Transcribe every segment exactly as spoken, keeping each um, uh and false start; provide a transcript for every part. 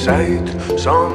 سعید سام.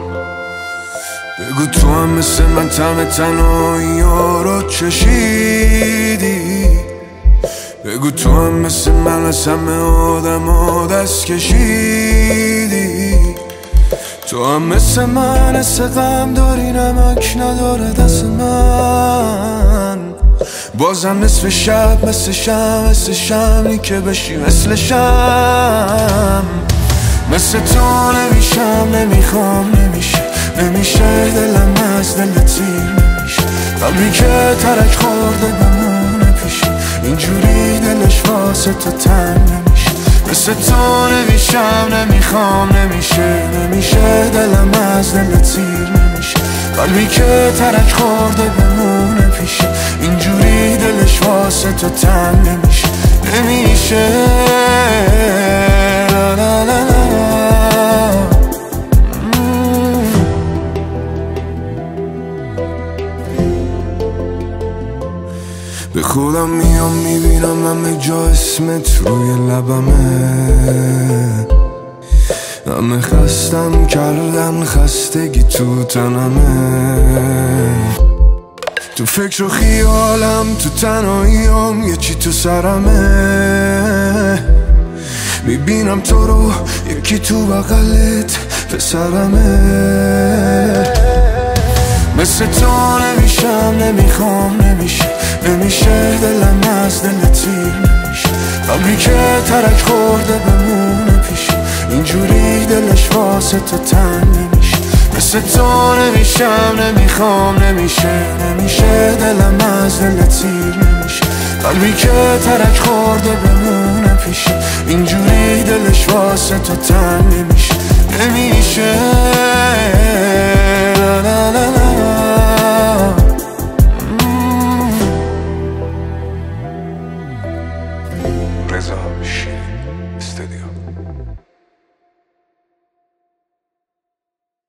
بگو تو هم مثل من طعم تنهایی ها رو چشیدی. بگو تو هم مثل من از همه آدما دست کشیدی. تو هم مثل من حس غم داری، نمک نداره دست من. بازم نصف شب مثل شم، مثل شمعی که بشی مثل شم. مثل تو نمیشم، نمیخوام، نمیشه، نمیشه. دلم از دل تیر نمیشه، قلبی که ترک خورده بمونه پیشت. اینجوری دلش واسه تو تنگ نمیشه. مثل تو نمیشم، نمیخوام، نمیشه، نمیشه. دلم از دل تیر نمیشه، قلبی که ترک خورده بمونه پیشت. اینجوری دلش واسه تو تنگ نمیشه، نمیشه. لا لا لا لا. به خودم میام میبینم همه جا اسمت روی لبمه. همه خستم، کردن، خستگی تو تنمه. تو فکر و خیالم، تو تنهاییام، یه چی تو سرمه. میبینم تو رو یکی تو بغلت، پسرمه. مثل تو نمیشم، نمیخوام، نمیشه، نمیشه. دلم از دل تیر نمیشه، قلبی که ترک خورده بمونه پیشت. اینجوری دلش واسه تو تنگ نمیشه. مثل تو نمیشم، نمیخوام، نمیشه، نمیشه. دلم از دل تیر نمیشه، قلبی که ترک خورده بمونه پیشت. اینجوری دلش واسه تو تنگ نمیشه، نمیشه. لا لا لا لا. رضا شیر استودیو.